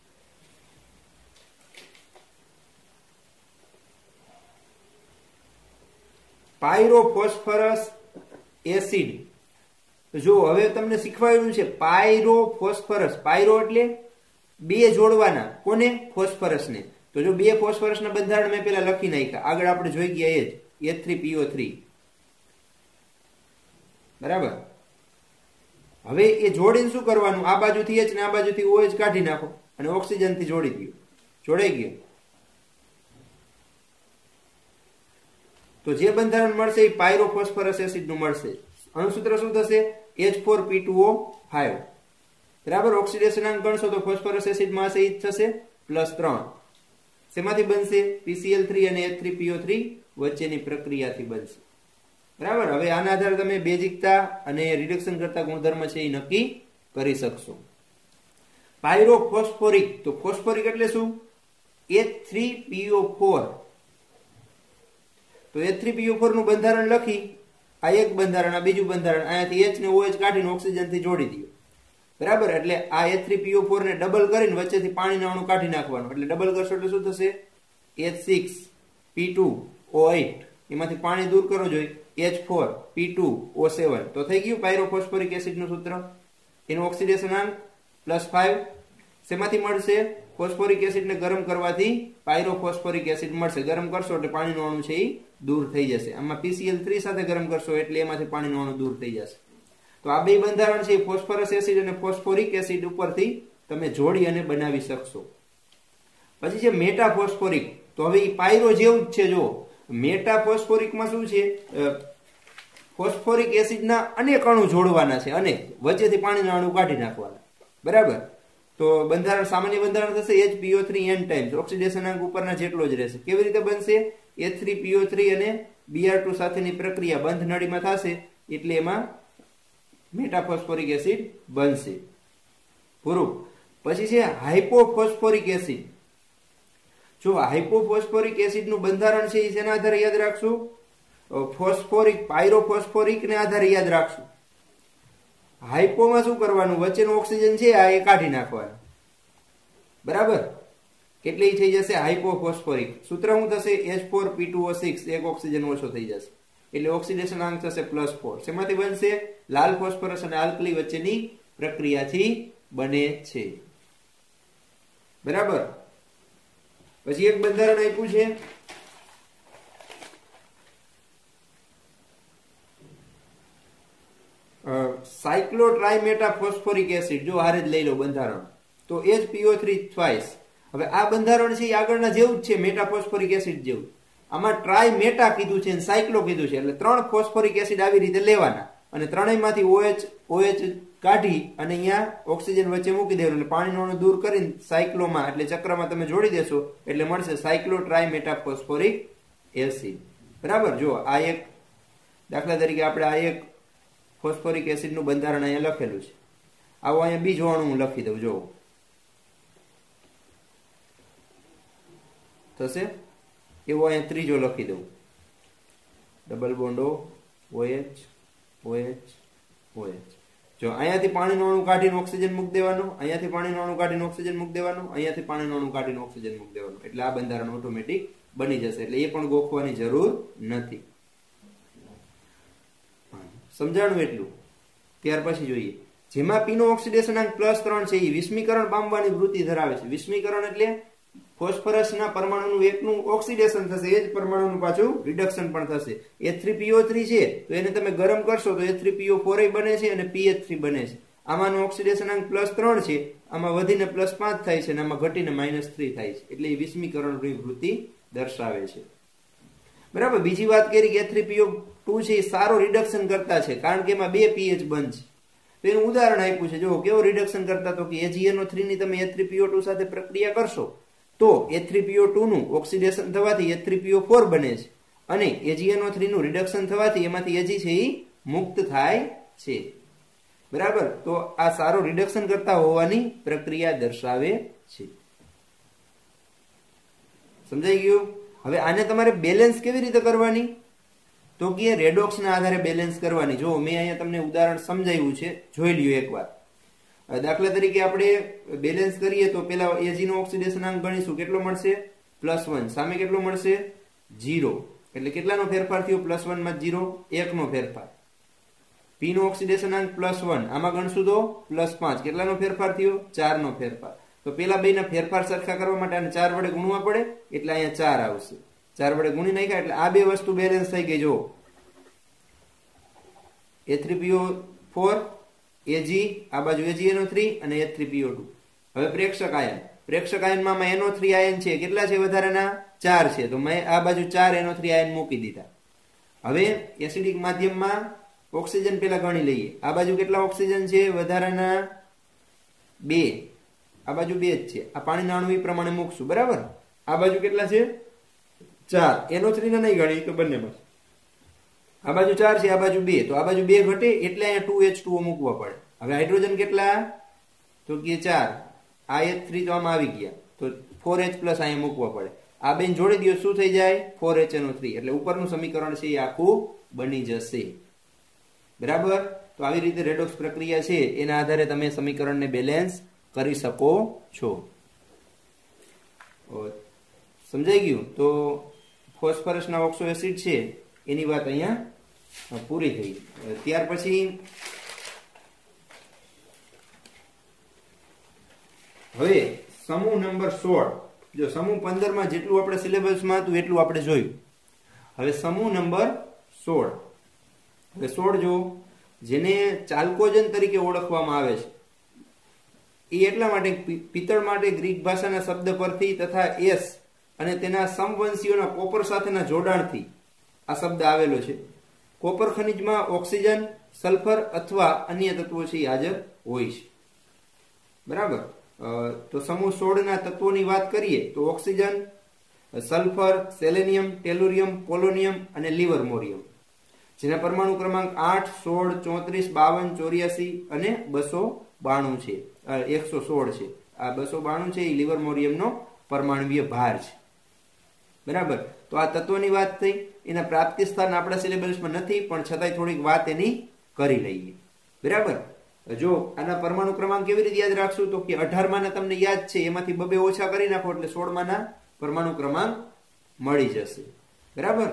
પાયરોફોસ્ફરસ એસિડ. જો હવે તમને શીખવાડ્યું છે પાયરોફોસ્ફરસ. પાયરો એટલે બે જોડવાના કોને? ફોસ્ફરસને. તો જો બે ફોસ્ફરસના બંધારણ મેં પેલા લખી નાખ્યા, આગળ આપણે જોઈ ગયા એ જ H three P O three. બરાબર. હવે એ જોડીને શું કરવાનું? આ બાજુથી એચ ને આ બાજુથી ઓએચ કાઢી નાખો અને ઓક્સિજન થી જોડી દો. જોડાઈ ગયું. તો જે બંધારણ મળશે એ પાયરોફોસ્ફરસ એસિડ નું મળશે. અણુસૂત્ર શું થશે? H four P two O five. બરાબર. ઓક્સિડેશન અંક ગણશો તો ફોસ્ફરસ એસિડ માં હશે એ થશે પ્લસ ત્રણ. શેમાંથી બનશે? પી સી એલ થ્રી અને H three P O three વચ્ચેની પ્રક્રિયાથી બનશે. બરાબર. હવે આના આધારે તમે બેઝિકતા અને રિડક્શન કરતા ગુણધર્મ છે એ નક્કી કરી શકશો. પાયરોફોસ્ફોરિક, તો ફોસ્ફોરિક એટલે શું? H three P O four. તો H three P O four નું બંધારણ લખી, આ એક બંધારણ, આ બીજું બંધારણ, અહીંયાથી એચ ને ઓએચ કાઢીને ઓક્સિજન થી જોડી દો. બરાબર. એટલે આ H three P O four ને ડબલ કરીને વચ્ચેથી પાણીના અણુ કાઢી નાખવાનું. એટલે ડબલ કરશો એટલે શું થશે? H six P two O eight. એમાંથી પાણી દૂર કરવો જોઈએ, H four P two O seven. તો થઈ ગયું પાયરોફોસ્ફોરિક એસિડ નું સૂત્ર. એનું ઓક્સિડેશન અંક પ્લસ ફાઈવ. શેમાંથી મળશે? ફોસ્ફોરિક એસિડ ને ગરમ કરવાથી પાયરોફોસ્ફોરિક એસિડ મળશે. ગરમ કરશો એટલે પાણીનો અણુ છે એ દૂર થઈ જશે. આમાં પી સી એલ થ્રી સાથે ગરમ કરશો એટલે એમાંથી પાણીનો અણુ દૂર થઈ જશે. તો આ બે બંધારણ છે ફોસ્ફરસ એસિડ અને ફોસ્ફોરિક એસિડ ઉપરથી તમે જોડી અને બનાવી શકશો. પછી છે મેટાફોસ્ફોરિક. તો હવે એ પાયરો જેવું જ છે. જો મેટાફોસ્ફોરિકમાં શું છે? ફોસ્ફોરિક એસિડના અનેક અણુ જોડવાના છે અને વચ્ચેથી પાણીના અણુ કાઢી નાખવાના. બરાબર. તો બંધારણ સામાન્ય બંધારણ થશે H P O three N times. Oxidation અંક ઉપરના જેટલો જ રહેશે. કેવી રીતે બનશે? H three P O three અને બી આર ટુ સાથેની પ્રક્રિયા બંધ નળીમાં થશે એટલે એમાં મેટાફોસ્ફોરિક એસિડ બનશે. પૂરું. પછી છે હાઇપોફોસ્ફોરિક એસિડ. જો હાઇપોફોસ્ફોરિક એસિડ નું બંધારણ છે એ શેના આધારે યાદ રાખશું? ફોસ્ફોરિક, પાયરોફોસ્ફોરિક ને આધારે યાદ રાખશું. હાઇપોમાં શું કરવાનું? વચ્ચેનું ઓક્સિજન છે આ એ કાઢી નાખવાનું. બરાબર. એટલે થઈ જશે હાઇપોફોસ્ફોરિક. સૂત્ર શું થશે? H four P two O six. એક ઓક્સિજન ઓછો થઈ જશે એટલે ઓક્સિડેશન અંક થશે પ્લસ ફોર. શેમાંથી બનશે? લાલ ફોસ્ફરસ અને આલ્કલી વચ્ચેની પ્રક્રિયાથી બને છે. બરાબર. પછી એક બંધારણ આપ્યું છે સાયક્લોટ્રાઇમેટાફોસ્ફોરિક એસિડ. જો હારે જ લઈ લો બંધારણ. તો H P O three twice. હવે આ બંધારણ છે એ આગળના જેવું જ છે, મેટાફોસ્ફોરિક એસિડ જેવું. આમાં ટ્રાય મેટા કીધું છે અને સાયક્લો કીધું છે. એટલે ત્રણ ફોસ્ફોરિક એસિડ આવી રીતે લેવાના અને ત્રણેયમાંથી ઓએચ ઓએચ કાઢી અને અહીંયા ઓક્સિજન વચ્ચે મૂકી દેવાનું. એટલે પાણીનો અણુ દૂર કરીને સાયક્લોમાં એટલે ચક્રમાં તમે જોડી દેશો એટલે મળશે સાયક્લો ટ્રાય મેટાફોસ્ફોરિક એસિડ. બરાબર. જો આ એક દાખલા તરીકે આપણે આ એક ફોસ્ફોરિક એસિડ નું બંધારણ અહીંયા લખેલું છે. આવો અહીંયા બીજો અણુ હું લખી દઉં. જો થશે એવો અહીંયા ત્રીજો લખી દઉં. Double bond O OH OH OH. જો અહીંયાથી પાણીનો અણુ કાઢીને ઓક્સિજન મૂકી દેવાનો, અહીંયાથી પાણીનો અણુ કાઢીને ઓક્સિજન મૂકી દેવાનો, અહીંયાથી પાણીનો અણુ કાઢીને ઓક્સિજન મૂકી દેવાનો. એટલે આ બંધારણ ઓટોમેટિક બની જશે. એટલે એ પણ ગોખવાની જરૂર નથી. સમજાણું એટલું. ત્યાર પછી જોઈએ જેમાં પી નો ઓક્સિડેશન અંક પ્લસ ત્રણ છે એ વિસ્મીકરણ પામવાની વૃત્તિ ધરાવે છે. વિસ્મીકરણ એટલે ફોસ્ફરસના પરમાણુનું એકનું ઓક્સિડેશન થશે, એ જ પરમાણુનું પાછું રિડક્શન પણ થશે. H three P O three છે તો એને તમે ગરમ કરશો તો H three P O four બને છે અને પી એચ થ્રી બને છે. આમાંનું ઓક્સિડેશન અંક પ્લસ ત્રણ છે, આમાં વધીને પ્લસ પાંચ થાય છે અને આમાં ઘટીને માઇનસ થ્રી થાય છે. એટલે એ વિસ્મીકરણ વૃત્તિ દર્શાવે છે. બરાબર. બીજી વાત કરી કે H three P O two છે એ સારો રિડક્શન કરતા છે કારણ કે એમાં બે પીએચ બંધ છે. તો એનું ઉદાહરણ આપ્યું છે. જો કેવો રિડક્શન કરતા, તો કે H E N O three ની તમે H three P O two સાથે પ્રક્રિયા કરશો તો H three P O two નું ઓક્સિડેશન થવાથી H three P O four બને છે અને A G N O three નું રિડક્શન થવાથી એમાંથી Ag છે એ મુક્ત થાય છે. બરાબર. તો આ સારો રિડક્શન કરતા હોવાની પ્રક્રિયા દર્શાવે છે. સમજાઈ ગયું? હવે આને તમારે બેલેન્સ કેવી રીતે કરવાની? તો કે રેડોક્સ ના આધારે બેલેન્સ કરવાની. જો મેં અહીંયા તમને ઉદાહરણ સમજાવ્યું છે, જોઈ લ્યો એકવાર. દાખલા તરીકે આપણે બેલેન્સ કરીએ તો પેલા Ag નો ઓક્સિડેશન અંક ગણીશું. કેટલો મળશે? Plus one. સામે કેટલો મળશે? જીરો. એટલે કેટલાનો ફેરફાર થયો? પ્લસ વન માં જીરો, એક નો ફેરફાર. પી નો ઓક્સિડેશન અંક પ્લસ વન, આમાં ગણશું તો પ્લસ પાંચ. કેટલાનો ફેરફાર થયો? ચાર નો ફેરફાર. તો પેલા બે ના ફેરફાર સરખા કરવા માટે આને ચાર વડે ગુણવા પડે એટલે અહીંયા ચાર આવશે. ચાર વડે ગુણી નાખ્યા એટલે આ બે વસ્તુ બેલેન્સ થઈ ગઈ. જો એ three P O four Ag આ બાજુ A g N O three અને H three P O two. હવે પ્રેક્ષક આયન પ્રેક્ષક આયનમાં N O થ્રી આયન છે કેટલા છે વધારાના ચાર છે તો મેં આ બાજુ ચાર N O થ્રી આયન મૂકી દીધા. હવે એસિડિક માધ્યમમાં ઓક્સિજન પેલા ગણી લઈએ. આ બાજુ કેટલા ઓક્સિજન છે વધારાના બે, આ બાજુ બે જ છે. આ પાણીના અણુ પ્રમાણે મૂકશું બરાબર. આ બાજુ કેટલા છે ચાર. N O થ્રી ને નહીં ગણી તો બંનેમાં આ બાજુ ચાર છે આ બાજુ બે તો આ બાજુ બે ઘટે એટલે અહીંયા ટુ H ટુ O મૂકવા પડે. હવે હાઇડ્રોજન કેટલા તો કે ચાર. આ H થ્રી તો આમાં આવી ગયા તો ફોર H પ્લસ અહીંયા મૂકવા પડે. આ બેન જોડી દો શું થઈ જાય four H N O three એટલે ઉપરનું સમીકરણ છે એ આખું બની જશે બરાબર. તો આવી રીતે રેડોક્સ પ્રક્રિયા છે એના આધારે તમે સમીકરણને બેલેન્સ કરી શકો છો. સમજાઈ ગયું. તો ફોસ્ફરસના ઓક્સો એસિડ છે એની વાત અહીંયા પૂરી થઈ. ત્યાર પછી હવે સમૂહ નંબર સોળ. જો સમૂહ પંદર માં જેટલું આપણે સિલેબસમાં હતું એટલું આપણે જોયું. હવે સમૂહ નંબર સોળ. હવે સોળ જો જેને ચાલ્કોજન તરીકે ઓળખવામાં આવે છે એ એટલા માટે પિત્તળ માટે ગ્રીક ભાષાના શબ્દ પરથી તથા એસ અને તેના સમવંશીઓના કોપર સાથેના જોડાણથી આ શબ્દ આવેલો છે. કોપર ખનિજમાં ઓક્સિજન, સલ્ફર અથવા અન્ય તત્વો છે હાજર હોય છે બરાબર. તો સમૂહ સોળ ના તત્વોની વાત કરીએ તો oxygen, sulphur, selenium, tellurium, polonium અને લિવરમોરિયમ જેના પરમાણુ ક્રમાંક આઠ, સોળ, ચોત્રીસ, બાવન, ચોર્યાસી અને બસો બાણું છે. એકસો સોળ છે. આ બસો બાણું છે એ લિવરમોરિયમનો પરમાણુવીય ભાર છે બરાબર. તો આ તત્વોની વાત થઈ. એના પ્રાપ્તિ સ્થાન આપણા સિલેબસમાં નથી પણ છતાંય થોડીક વાત એની કરી લઈએ બરાબર. જો આના પરમાણુ ક્રમાંક કેવી રીતે યાદ રાખશું તો કે અઢાર માના તમને યાદ છે એમાંથી બબે ઓછા કરી નાખો એટલે સોળ માના પરમાણુ ક્રમાંક મળી જશે બરાબર.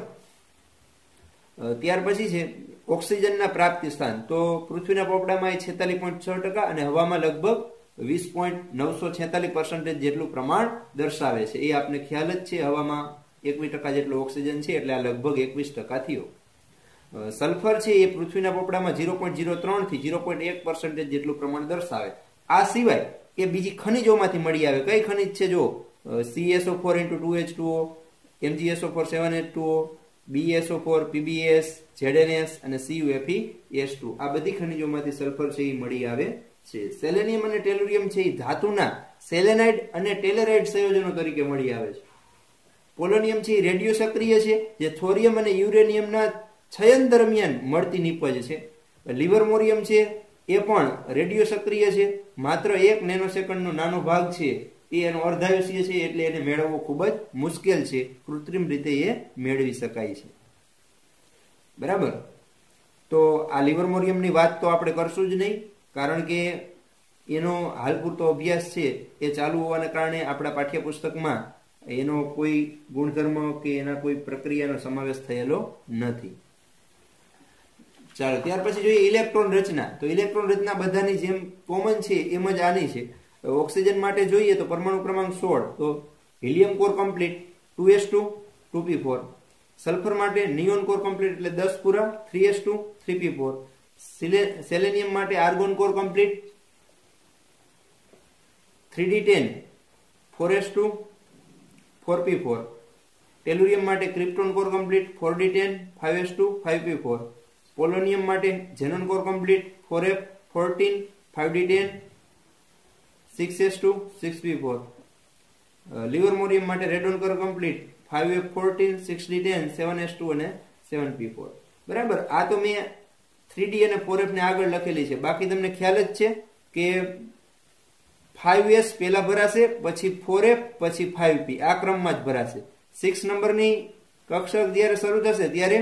ત્યાર પછી છે ઓક્સિજનના પ્રાપ્તિ સ્થાન. તો પૃથ્વીના પોપડામાં એ છેતાલીસ પોઈન્ટ છ ટકા અને હવામાં લગભગ વીસ પોઈન્ટ નવસો છેતાલીસ પર્સન્ટેજ જેટલું પ્રમાણ દર્શાવે છે. એ આપને ખ્યાલ જ છે હવામાં એકવીસ ટકા જેટલું ઓક્સિજન છે એટલે આ લગભગ એકવીસ ટકા થયો. સલ્ફર છે એ પૃથ્વીના પોપડામાં ઝીરો પોઈન્ટ ઝીરો ત્રણ થી ઝીરો પોઈન્ટ એક પર્સન્ટેજ જેટલું પ્રમાણ દર્શાવે. આ સિવાય એ બીજી ખનિજોમાંથી મળી આવે. કઈ ખનિજ છે જો C S O four into two H two O, M G S O four seven H two O, B S O four, P B S, Z N S અને C U F E S two. આ બધી ખનિજોમાંથી sulphur છે એ મળી આવે છે. Selenium અને tellurium છે એ ધાતુના સેલેનાઇડ અને ટેલેરાઇડ સંયોજનો તરીકે મળી આવે છે. પોલોનિયમ છે એ રેડિયો સક્રિય છે જે થોરિયમ અને યુરેનિયમના છયન દરમિયાન મળતી નિપજ છે. લિવરમોરિયમ છે એ પણ રેડિયો સક્રિય છે. માત્ર એક નેનો સેકન્ડનો નાનો ભાગ છે એ એનો અર્ધાયુષ્ય છે એટલે એને મેળવવો ખૂબ જ મુશ્કેલ છે. કૃત્રિમ રીતે એ મેળવી શકાય છે બરાબર. તો આ લિવરમોરિયમની વાત તો આપણે કરશું જ નહીં કારણ કે એનો હાલ પૂરતો અભ્યાસ છે એ ચાલુ હોવાને કારણે આપણા પાઠ્યપુસ્તકમાં એનો કોઈ ગુણધર્મ કે એના કોઈ પ્રક્રિયાનો સમાવેશ થયેલો નથી. ચાલો ત્યાર પછી જોઈએ ઇલેક્ટ્રોન રચના. તો ઇલેક્ટ્રોન રચના બધાની જેમ કોમન છે એમ જ આની છે. ઓક્સિજન માટે જોઈએ તો પરમાણુ ક્રમાંક સોળ. તો helium core complete two S two, two P four. Sulphur માટે નિયોન કોર કમ્પ્લીટ એટલે દસ પૂરા three S two, three P four. Selenium માટે argon core complete three D ten, four S two, four P four. Tellurium માટે krypton core complete four D ten, five S two, five P four. Polonium માટે xenon core complete four F fourteen, five D ten, six S two, six પી four. Livermorium માટે radon core complete five F fourteen, six D ten, seven S two અને seven P four. બરાબર. આ તો મેં three D અને four F ને આગળ લખેલી છે. બાકી તમને ખ્યાલ જ છે કે ફાઈવ એસ પહેલા ભરાશે પછી ફોર એફ પછી ફાઈવ પી આ ક્રમમાં જ ભરાશે. સિક્સ નંબરની કક્ષક જ્યારે શરૂ થશે ત્યારે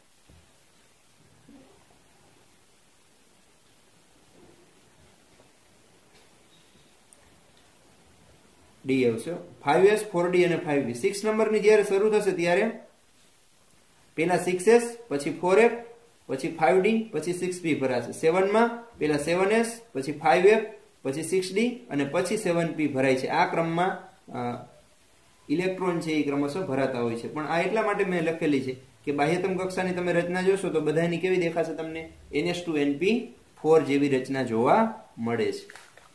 ડી આવશે. ફાઈવ એસ, ફોર ડી અને ફાઈવ પી. સિક્સ નંબરની જ્યારે શરૂ થશે ત્યારે પેલા સિક્સ એસ પછી ફોર એફ પછી ફાઈવ ડી પછી સિક્સ પી ભરાશે. સેવનમાં પેલા સેવન એસ પછી ફાઈવ એફ પછી સિક્સ ડી અને પછી સેવન પી ભરાય છે। આ ક્રમમાં ઇલેક્ટ્રોન છે એ ક્રમશઃ ભરાતા હોય છે। પણ આ એટલા માટે મેં લખેલી છે કે બાહ્યતમ કક્ષાની તમે રચના જોશો તો બધાની કેવી દેખાશે તમને? N H two N P four જેવી રચના જોવા મળે છે।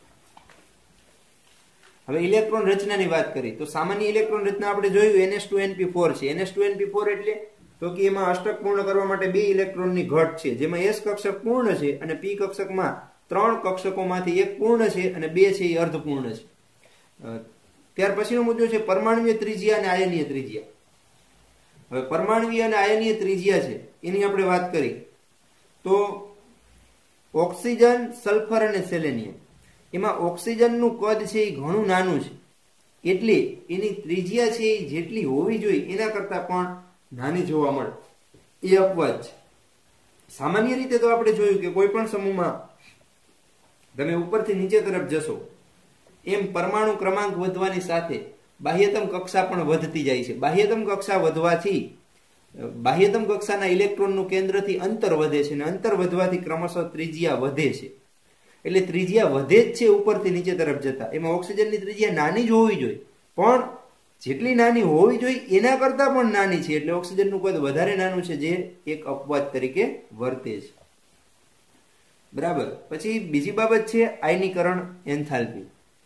હવે ઇલેક્ટ્રોન રચનાની વાત કરી તો સામાન્ય ઇલેક્ટ્રોન રચના આપણે જોયું N H two N P four છે। N H two N P four એટલે તો કે એમાં અષ્ટક પૂર્ણ કરવા માટે બે ઇલેક્ટ્રોનની ઘટ છે, જેમાં એસ કક્ષક પૂર્ણ છે અને પી કક્ષકમાં ત્રણ કક્ષકોમાંથી એક પૂર્ણ છે અને બે છે એ અર્ધપૂર્ણ છે। ત્યાર પછીનો મુદ્દો છે પરમાણુય ત્રિજ્યા અને આયનીય ત્રિજ્યા। હવે પરમાણુય અને આયનીય ત્રિજ્યા છે એની આપણે વાત કરી તો ઓક્સિજન, સલ્ફર અને સેલેનિયમ એમાં ઓક્સિજનનું કદ છે એ ઘણું નાનું છે, એટલે એની ત્રિજ્યા છે એ જેટલી હોવી જોઈએ એના કરતા પણ નાની જોવા મળે એ અપવાદ છે। સામાન્ય રીતે તો આપણે જોયું કે કોઈ પણ સમૂહમાં તમે ઉપરથી નીચે તરફ જશો એમ પરમાણુ ક્રમાંક વધવાની સાથે બાહ્યતમ કક્ષા પણ વધતી જાય છે। બાહ્યતમ કક્ષા વધવાથી બાહ્યતમ કક્ષાના ઇલેક્ટ્રોનનું કેન્દ્રથી અંતર વધે છે અને અંતર વધવાથી ક્રમશઃ ત્રિજ્યા વધે છે। એટલે ત્રિજ્યા વધે જ છે ઉપરથી નીચે તરફ જતા। એમાં ઓક્સિજનની ત્રિજ્યા નાની જ હોવી જોઈએ, પણ જેટલી નાની હોવી જોઈએ એના કરતા પણ નાની છે, એટલે ઓક્સિજનનું કદ વધારે નાનું છે, જે એક અપવાદ તરીકે વર્તે છે। બરાબર। પછી બીજી બાબત છે આયનીકરણ એન્થાલ્પી।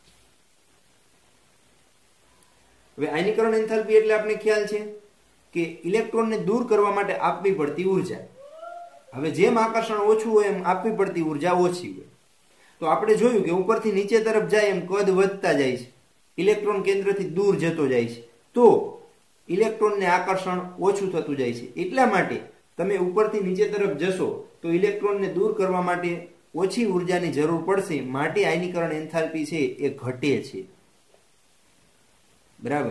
હવે આયનીકરણ એન્થાલ્પી એટલે આપણે ખ્યાલ છે કે ઇલેક્ટ્રોનને દૂર કરવા માટે આપવી પડતી ઉર્જા। હવે જેમ આકર્ષણ ઓછું હોય એમ આપવી પડતી ઉર્જા ઓછી હોય। તો આપણે જોયું કે ઉપરથી નીચે તરફ જાય એમ કદ વધતા જાય છે, ઇલેક્ટ્રોન કેન્દ્રથી દૂર જતો જાય છે, તો ઇલેક્ટ્રોનને આકર્ષણ ઓછું થતું જાય છે। એટલા માટે તમે ઉપરથી નીચે તરફ જશો તો ઇલેક્ટ્રોનને દૂર કરવા માટે ઓછી ઉર્જાની જરૂર પડશે, માટે આયનીકરણ એન્થાલ્પી છે એ ઘટે છે। બરાબર।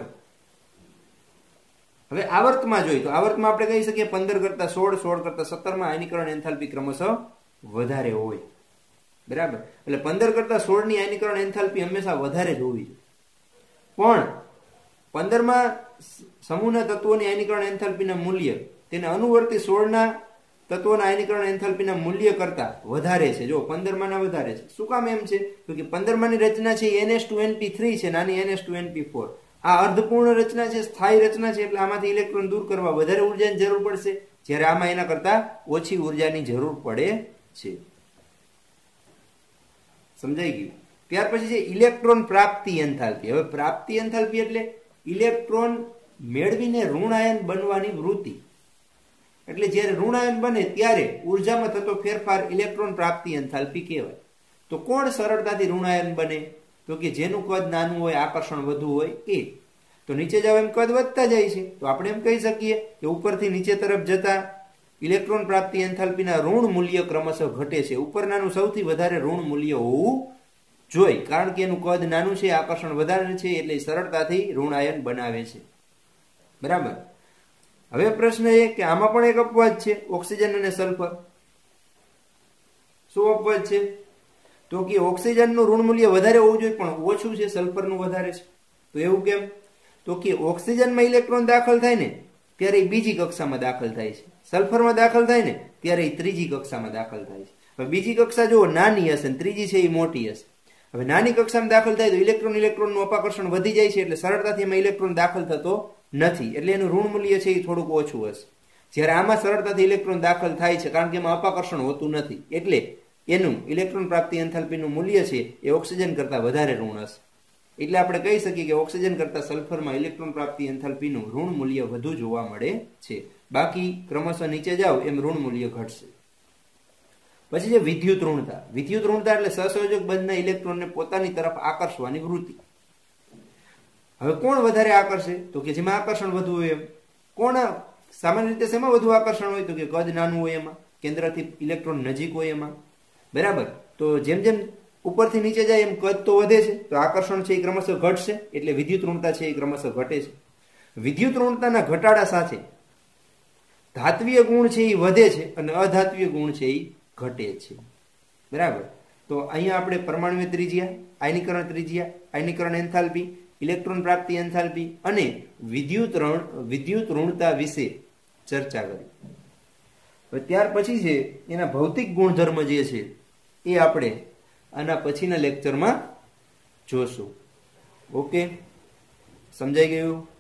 હવે આવર્તમાં જોઈએ તો આવર્તમાં આપણે કહી શકીએ પંદર કરતા સોળ, સોળ કરતા સત્તર માં આયનીકરણ એન્થાલ્પી ક્રમશઃ વધારે હોય। બરાબર। એટલે પંદર કરતા સોળ ની આયનીકરણ એન્થાલ્પી હંમેશા વધારે જ હોવી જોઈએ, પણ પંદર માં સમૂહના તત્વોની આયનીકરણ એન્થાલ્પીના મૂલ્ય તેને અનુવર્તી સોળ ના તત્વોના આયનીકરણ એન્થાલ્પીના મૂલ્ય કરતા વધારે છે। જો પંદર માં ના વધારે છે, શું કામ એમ છે? તો કે પંદર માં ની રચના છે N H two N P three છે, નાની N H two N P four. આ અર્ધપૂર્ણ રચના છે, સ્થાયી રચના છે, એટલે આમાંથી ઇલેક્ટ્રોન દૂર કરવા વધારે ઉર્જાની જરૂર પડશે, જ્યારે આમાં એના કરતા ઓછી ઉર્જાની જરૂર પડે છે। સમજાઈ ગયું? ત્યાર પછી છે ઇલેક્ટ્રોન પ્રાપ્તિ એન્થાલ્પી। હવે પ્રાપ્તિ એન્થાલ્પી એટલે ઇલેક્ટ્રોન મેળવીને ઋણાયન બનવાની વૃત્તિ। એટલે જ્યારે ઋણાયન બને ત્યારે ઉર્જામાં થતો ફેરફાર ઇલેક્ટ્રોન પ્રાપ્તિ એન્થાલ્પી કહેવાય। તો કોણ સરળતાથી ઋણાયન બને? તો કે જેનું કદ નાનું હોય, આકર્ષણ વધુ હોય એ। તો નીચે જાવ એમ કદ વધતા જાય છે, તો આપણે એમ કહી શકીએ કે ઉપરથી નીચે તરફ જતા ઇલેક્ટ્રોન પ્રાપ્તિ એન્થાલ્પીના ઋણ મૂલ્ય ક્રમશઃ ઘટે છે। ઉપરનાનું સૌથી વધારે ઋણ મૂલ્ય હોવું જોઈએ, કારણ કે એનું કદ નાનું છે, આકર્ષણ વધારે છે, એટલે સરળતાથી ઋણાયન બનાવે છે। બરાબર। હવે પ્રશ્ન એ કે આમાં પણ એક અપવાદ છે, ઓક્સિજન અને સલ્ફર। શું અપવાદ છે? તો કે ઓક્સિજનનું ઋણ મૂલ્ય વધારે હોવું જોઈએ પણ ઓછું છે, સલ્ફરનું વધારે છે। તો એવું કેમ? તો કે ઓક્સિજનમાં ઇલેક્ટ્રોન દાખલ થાય ને ત્યારે એ બીજી કક્ષામાં દાખલ થાય છે, સલ્ફરમાં દાખલ થાય ને ત્યારે એ ત્રીજી કક્ષામાં દાખલ થાય છે। હવે બીજી કક્ષા જો નાની હશે ને ત્રીજી છે એ મોટી હશે। હવે નાની કક્ષામાં દાખલ થાય તો ઇલેક્ટ્રોન ઇલેક્ટ્રોનનું અપાકર્ષણ વધી જાય છે, એટલે સરળતાથી એમાં ઇલેક્ટ્રોન દાખલ થતો નથી, એટલે એનું ઋણ મૂલ્ય છે એ થોડુંક ઓછું હશે। જ્યારે આમાં સરળતાથી ઇલેક્ટ્રોન દાખલ થાય છે, કારણ કે એમાં અપાકર્ષણ હોતું નથી, એટલે એનું ઇલેક્ટ્રોન પ્રાપ્તિ એન્થાલ્પીનું મૂલ્ય છે એ ઓક્સિજન કરતા વધારે ઋણ હશે। એટલે આપણે કહી શકીએ કે ઓક્સિજન કરતા સલ્ફરમાં ઇલેક્ટ્રોન પ્રાપ્તિ એન્થાલ્પીનું ઋણ મૂલ્ય વધુ જોવા મળે છે, બાકી ક્રમશઃ નીચે જાવ એમ ઋણ મૂલ્ય ઘટશે। પછી છે વિદ્યુત ઋણતા। વિદ્યુત ઋણતા એટલે સહસંયોજક બંધના ઇલેક્ટ્રોનને પોતાની તરફ આકર્ષવાની વૃત્તિ। હવે કોણ વધારે આકર્ષે? તો કે જેમાં આકર્ષણ વધુ હોય એમ। કોણ સામાન્ય રીતે શેમાં વધુ આકર્ષણ હોય? તો કે કદ નાનું હોય એમાં, કેન્દ્રથી ઇલેક્ટ્રોન નજીક હોય એમાં। બરાબર। તો જેમ જેમ ઉપરથી નીચે જાય એમ કદ તો વધે છે, તો આકર્ષણ છે એ ક્રમશઃ ઘટશે, એટલે વિદ્યુત ઋણતા છે એ ક્રમશઃ ઘટે છે। વિદ્યુત ઋણતાના ઘટાડા સાથે ધાત્વીય ગુણ છે એ વધે છે અને અધાત્વીય ગુણ છે એ ઘટે છે। બરાબર। તો અહીંયા આપણે પરમાણુય ત્રિજ્યા, આયનીકરણ ત્રિજ્યા, આયનીકરણ એન્થાલ્પી, ઇલેક્ટ્રોન પ્રાપ્તિ એન્થાલ્પી અને વિદ્યુત ઋણ વિદ્યુત ઋણતા વિશે ચર્ચા કરી। હવે ત્યાર પછી છે એના ભૌતિક ગુણધર્મ જે છે એ આપણે આના પછીના લેક્ચરમાં જોશું. ઓકે, સમજાઈ ગયું?